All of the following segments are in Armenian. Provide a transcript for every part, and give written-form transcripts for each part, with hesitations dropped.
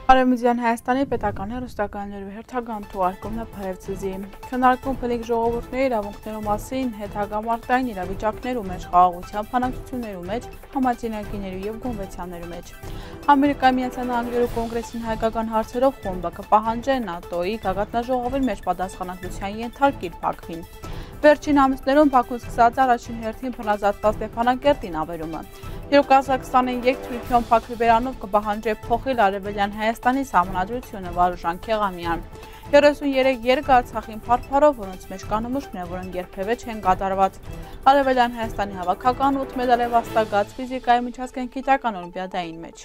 Արևմտյան Հայաստանի պետական հեռուստականների հերթական թողարկումն է Փայլցիզի։ Քննարկում փլիկ ժողովուրդների իրավունքներու մասին, հետագամարտային իրավիճակներու մեջ, խաղաղության բանակցություններու մեջ, համաձայնագիրներու եւ կոնվենցիաներու մեջ։ Ամերիկայի Միացյալ Նահանգներու կոնգրեսին հայկական հարցերով խումբը կպահանջի ՆԱՏՕ-ի գագաթնաժողովին մեջ պատասխանատվության ենթարկել Բաքվին։ Վերջին ամիսներում Բաքուն սկսած առաջին հերթին բռնազատված Ստեփանակերտին ավերումը։ 2023 Թուրքիոն Բաքվի բերանով կպահանջի փոխել Արևելյան Հայաստանի սահմանադրությունը Վարուժան Քեղամյան։ 33 երգ Արցախին փառփառով, որոնց մեջ կան նմուշներ, որոնք երբևէ չեն կատարված։ Արևելյան Հայաստանի հավաքական 8 մեդալ է վաստակած ֆիզիկայի միջազգային գիտական օլիմպիադային մեջ։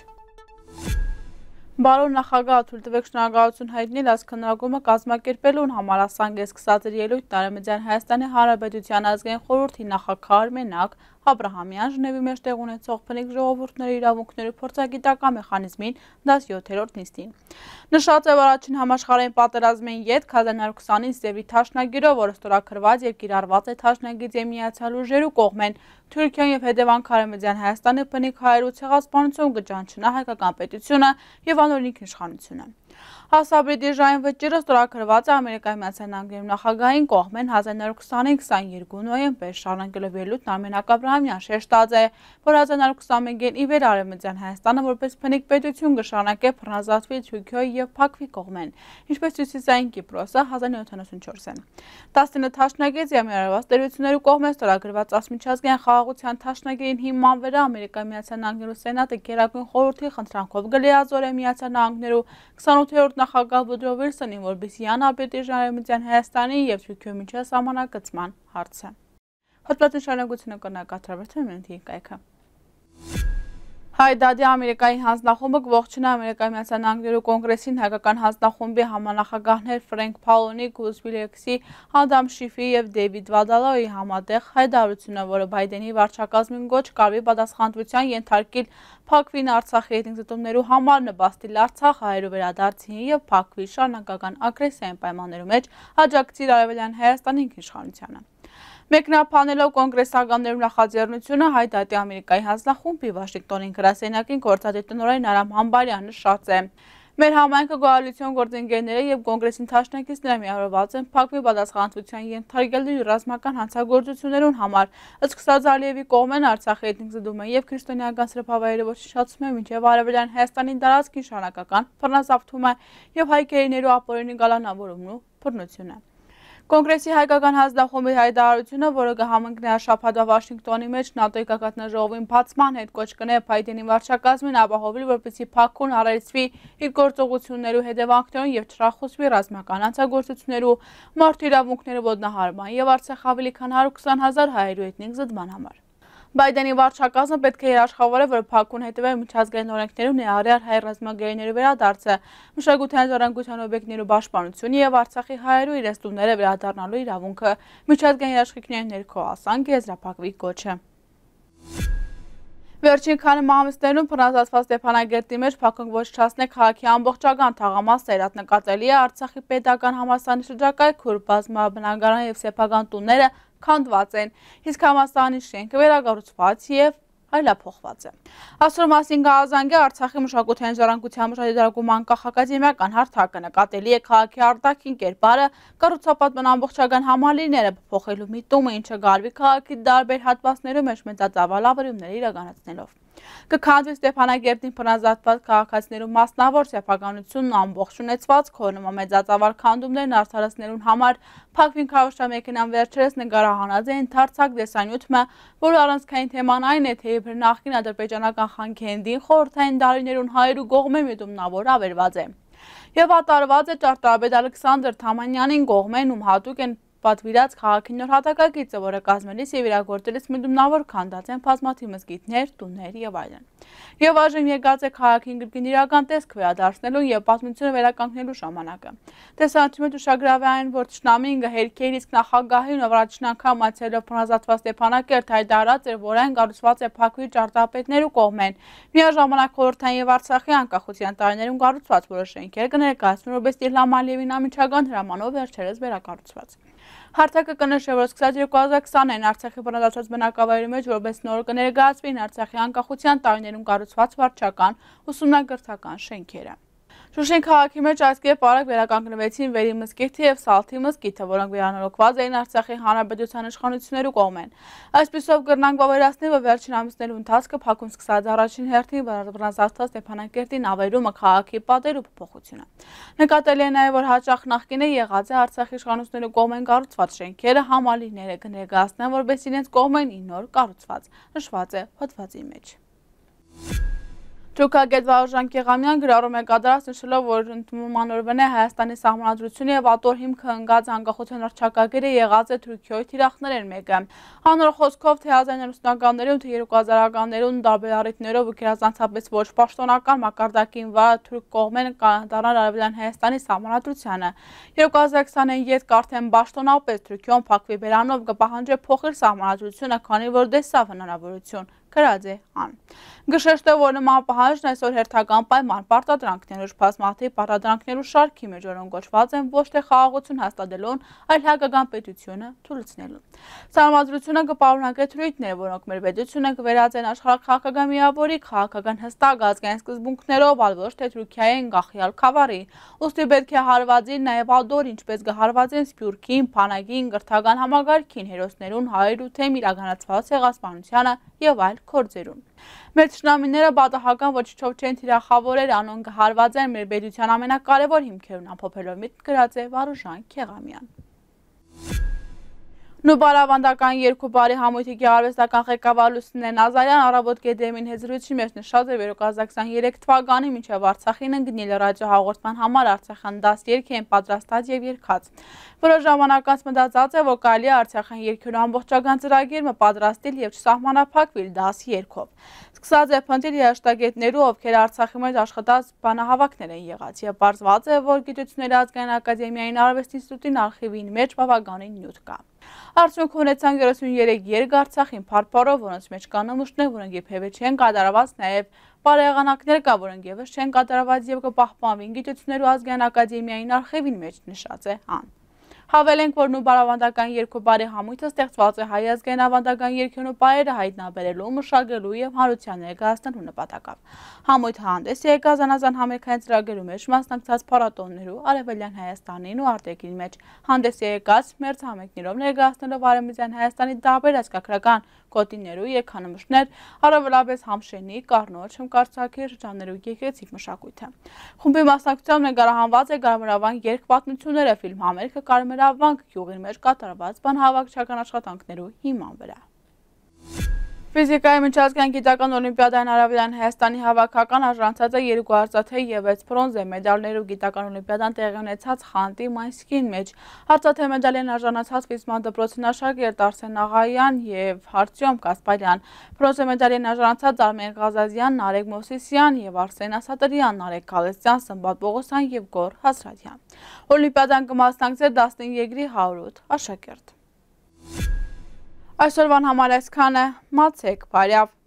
Բարոն նախագահ թույլ տվեք շնորհակալություն հայտնել այս քննարկումը կազմակերպելուն համար ասանք սկսած էր ելույթ Արևմտյան Հայաստանի Հանրապետության ազգային խորհրդի նախագահ մենակ Աբրահամյան Ժնևի մեջ տեղ ունեցող փնիկ ժողովուրդների իրավունքների փորձագիտական մեխանիզմին 17-րդ նիստին։ Նշած է, որ առաջին համաշխարհային պատերազմին յետ 1920-ին Սևի թաշնագիրով, որը ստորագրված եւ կիրառված է թաշնագիծի Միացյալ Ուժերու կողմեն, Թուրքիան եւ հետևանք Արևմտյան Հայաստանի փնիկ հայերու ցեղասպանություն կճանչնա հայկական պետությունը եւ անօրինի իշխանությունը։ Հասաբրիդիժային վճիռը ստորագրված է Ամերիկայի Միացյալ Նահանգների նախագահային կողմեն 1920-22 նոյեմբեր շարունակելով ելույթն Արմենակ Աբրահամյան շեշտած է, որ 1921-ին ի վեր Արևմտյան Հայաստանը որպես փնիկ պետություն կշարունակե բռնազատվի Թուրքիոյի եւ Բաքվի կողմեն, ինչպես Հյուսիսային Կիպրոսը 1974-ին։ 19 թաշնագից եւ միավորված տերություններու կողմեն ստորագրված ասմիջազգային խաղաղության թաշնագիրին հիման վրա Ամերիկայի Միացյալ Նահանգներու Սենատը Գերագույն խորհրդի խնդրանքով գլիազորե Միացյալ Նահանգներու 28-րդ նախագահ Վուդրո Վիլսոնին, որպեսզի անարբիտրիժ Արևմտյան Հայաստանի եւ Թուրքիոյի միջև սահմանակցման հարցը։ Հոդվածի շարունակությունը կնակատարվի մենթի կայքը։ Հայդադի Ամերիկայի հանձնախումբը կողջունի Ամերիկայի Միացյալ Նահանգներու կոնգրեսին հայկական հանձնախումբի համանախագահներ Ֆրենկ Փալոնի, Գուզ Վիլեքսի, Ադամ Շիֆի եւ Դեյվիդ Վադալոյի համատեղ հայտարարությունը, որը Բայդենի վարչակազմին գոչ կարվի պատասխանատվության ենթարկել Բաքվին Արցախի հետնձգումներու համար նպաստել Արցախ հայերու վերադարձին եւ Բաքվի շարունակական ագրեսիային պայմաններու մեջ աջակցել Արևելյան Հայաստանի իշխանությանը։ Մեկնաբանելով կոնգրեսականներու նախաձեռնությունը Հայդադի Ամերիկայի հանձնախումբի Վաշինգտոնին գրասենյակին գործադիր տնօրեն Արամ Համբարյանը նշած է. Մեր համայնքը կոալիցիոն գործընկերները եւ կոնգրեսին թաշնակիցները միավորված են Բաքվի պատասխանատվության ենթարկելու ռազմական հանցագործություններուն համար, սկսած Ալիևի կողմեն Արցախի հետնձգումը եւ քրիստոնեական սրբավայրերի ոչնչացումը մինչեւ Արևելյան Հայաստանի տարածքին շարունակական բռնազավթումը եւ հայկերիներու ապօրինի գալանավորումն ու բռնությունը։ Կոնգրեսի հայկական հանձնախումբի հայտարարությունը, որը կհամընկնի շաբաթվա Վաշինգտոնի մեջ ՆԱՏՕ-ի գագաթնաժողովին բացման հետ կոչ կնե Բայդենի վարչակազմին ապահովել, որպեսզի Բաքուն առայցվի իր գործողություններու հետևանքներուն եւ չխախուսվի ռազմական հանցագործություններու, մարդու իրավունքների ոտնահարման եւ Արցախ ավելի քան 120,000 հայերու էթնիկ զտման համար։ Բայդենի վարչակազմը պետք է երաշխավորի, որ Բաքուն հետևի միջազգային օրենքներու ներառյալ հայ ռազմագերիներու վերադարձը, մշակութային ժառանգության օբյեկտներու պաշտպանությունը եւ Արցախի հայերու իրենց տունները վերադառնալու իրավունքը, միջազգային երաշխիքների ներքո ասանք եզրափակվի կոչը։ Վերջին քանի ամիսներում բռնազատված Ստեփանագերտի մեջ Բաքուն ոչնչացնե քաղաքի ամբողջական թաղամասը նկատելի է Արցախի պետական համալսարանի շրջակայքում բազմաբնակարան եւ սեփական տունները քանդված են, իսկ համալսարանի շենքը վերակառուցված եւ այլափոխված է։ Այսօր մասին գազանգի Արցախի մշակութային ժառանգության մշակութային անկախ ակադեմիական հարթակը նկատելի է քաղաքի արտաքին կերպարը, կառուցապատման ամբողջական համալիրները փոխելու միտումը, ինչը գարվի քաղաքի տարբեր հատվածներում մեջ մեծածավալ ավերումներ իրականացնելով։ Կքանդվի Ստեփանագերտին բռնազատված քաղաքացիներու մասնավոր սեփականությունն ամբողջ ունեցվածքով մեծածավալ քանդումներն արդարացնելուն համար Բաքվին քարոզչամեքենան վերջերս նկարահանած է ընդարձակ դեսանյութը, որը առանցքային թեման այն է, թե իբր նախկին ադրբեջանական Խանքենդին խորհրդային դարիներուն հայերու կողմէ միտումնավոր ավերված է։ Եվ ատարված է ճարտարապետ Ալեքսանդր Թամանյանին կողմեն, ում հատուկ են պատվիրած քաղաքի նոր հատակագիծը, որը կազմելիս եւ իրագործելիս միտումնավոր քանդած են բազմաթիվ մզկիթներ, տուններ եւ այլն։ Եվ այժմ եկած է քաղաքին գրքին իրական տեսք վերադարձնելու եւ պատմությունը վերականգնելու ժամանակը։ Տեսանյութը ուշագրավ է այն, որ Թշնամին գահերքեր իսկ նախագահին առաջին անգամ այցելելով բռնազատված Ստեփանակերտ հայտարարած էր, որ այն կառուցված է Բաքվի ճարտարապետներու կողմեն։ Միաժամանակ խորհրդային եւ Արցախի անկախության տարիներում կառուցված որոշ շենքեր կներկայացնեն որպես Իլհամ Ալիևին անմիջական հրամանով վերջերս վերակառուցված։ Հարթակը կնշի, որ սկսած 2020-ին Արցախի բռնազատված բնակավայրի մեջ որպես նոր կներկայացվին Արցախի անկախության տարիներում կառուցված վարչական ուսումնագրթական շենքերը։ Շուշին քաղաքի մեջ այս կերպ արագ վերականգնվեցին Վերի մզկիթը և Սալթի մզկիթը, որոնք վերանորոգված էին Արցախի Հանրապետության իշխանությունների կողմեն։ Այսպիսով կրնանք բավարարեցնել, որ վերջին ամիսների ընթացքը փակում սկսած առաջին հերթին բռնազավթած Ստեփանակերտի նավերումը քաղաքի պատեր ու փոփոխությունը։ Նկատելի է նաև, որ հաճախ նախկինը եղած է Արցախի իշխանությունների կողմեն կառուցված շենքերը համալիրները կներկայացնեն, որպես իրենց կողմեն նոր կառուցված, նշված է հոդվածի մեջ։ Թուրքագետ Վարուժան Քեղամյան գրառում է կատարած նշելով, որ ընդունմանորեն է Հայաստանի սահմանադրությունը եւ ատոր հիմքը ընկած անկախության հռչակագիրը եղած է Թուրքիոյի թիրախներն մեկը։ Հանրող խոսքով թե 1990-ականներում, թե 2000-ականներում տարբեր առիթներով ու գերազանցապես ոչ պաշտոնական մակարդակին վրա թուրք կողմեն կատարան Արևելյան Հայաստանի սահմանադրությանը։ 2020-ին յետք արդեն պաշտոնապես Թուրքիոն փակվի բերանով կպահանջի փոխել սահմանադրությունը, քանի որ դեսավ հնարավորություն գրած է ան։ Գշեշտը, որ նման պահանջն այսօր հերթական պայման պարտադրանքներու շփասմաթի պարտադրանքներու շարքի մեջ, որոնք կոչված են ոչ թե խաղաղություն հաստատելուն, այլ հայկական պետությունը թույլատնելուն։ Սահմանադրությունը կպարունակի թրույթներ, որոնք մեր պետությունը կվերածեն աշխարհաքաղաքական միավորի քաղաքական հստակ ազգային սկզբունքներով, այլ ոչ թե Թուրքիային գախյալ խավարի։ Ուստի պետք է հարվածին նաև ադոր, ինչպես կհարվածեն Սփյուռքին, Փանագին, կրթական համագարքին, հերոսներուն, հայր ու թեմ իրականացված ցեղասպանությանը եւ այլ գործերուն։ Մեր թշնամիները պատահական ոչնչով չեն թիրախավորել, անոն կհարվածեն մեր պետության ամենակարևոր հիմքերուն ամփոփելով միտք գրած է Վարուժան Քեղամյան։ Նուբարավանդական երկու բարի համույթի գեղարվեստական ղեկավար Լուսինե Նազարյան առավոտ գեդեմին հետ զրույցի մեջ նշած է 2023 թվականի մինչև Արցախին ընկնել ռադիոհաղորդման համար Արցախյան 10 երգ են պատրաստած եւ երգած։ Որոշ ժամանակ անց մտածած է, որ կարելի է Արցախյան երգերու ամբողջական ծրագիրը պատրաստել եւ չսահմանափակվել 10 երգով։ Սկսած է փնտրել երաժշտագետներու, ովքեր Արցախի մեջ աշխատած բանահավաքներ են եղած, եւ պարզված է, որ Գիտությունների ազգային ակադեմիային արվեստի ինստիտուտին արխիվին մեջ բավականին նյութ կա։ Արդյունքում ունեցան 33 երգ Արցախին փառփառով, որոնց մեջ կան նմուշներ, որոնք երբևէ չեն կատարված, նաև բարեեղանակներ կա, որոնք եւս չեն կատարված եւ կպահպանվին Գիտությունների ազգային ակադեմիային արխիվին մեջ նշած է ան։ Հավելենք, որ նուբարավանդական երկու բարի համույթը ստեղծված է հայ ազգային ավանդական երգերու պարերը հայտնաբերելու, մշակելու եւ հանրության ներկայացնելու նպատակով։ Համույթը հանդես է եկած զանազան համերգային ծրագրերու մեջ մասնակցած փառատոներու Արևելյան Հայաստանին ու արտերկրի մեջ հանդես է եկած մերձհամերգներով ներկայացնելով Արևմտյան Հայաստանի տարբեր ազգագրական գոտիներու երգանմուշներ, առավելապես Համշենի, Կառնոջ, Հմկարծակի շրջաններու գեղեցիկ մշակույթը։ Խումբի մասնակցությամբ նկարահանված է Կարմրավանք երգպատմությունները, ֆիլմ համերգը Կարմրավանք գյուղի մեջ կատարված բանահավաքչական աշխատանքներու հիման վրա։ Ֆիզիկայի միջազգային գիտական օլիմպիադային Արևելյան Հայաստանի հավաքական արժանացած է 2 արծաթե եւ 6 բրոնզե մեդալներով գիտական օլիմպիադան տեղի ունեցած Խանտի Մայսկին մեջ։ Արծաթե մեդալին արժանացած Ֆիզման դպրոցի աշակերտ Արսեն Աղայան եւ Արտյոմ Կասպարյան, բրոնզե մեդալին արժանացած Արմեն Ղազազյան, Նարեկ Մովսիսյան եւ Արսեն Ասատրյան, Նարեկ Քալեստյան, Սմբատ Պողոսյան եւ Գոր Հասրատյան։ Օլիմպիադան կմասնակցի 15 երկրի 108 աշակերտ։ Այսօրվան համար այսքանը, մացեք բարյավ։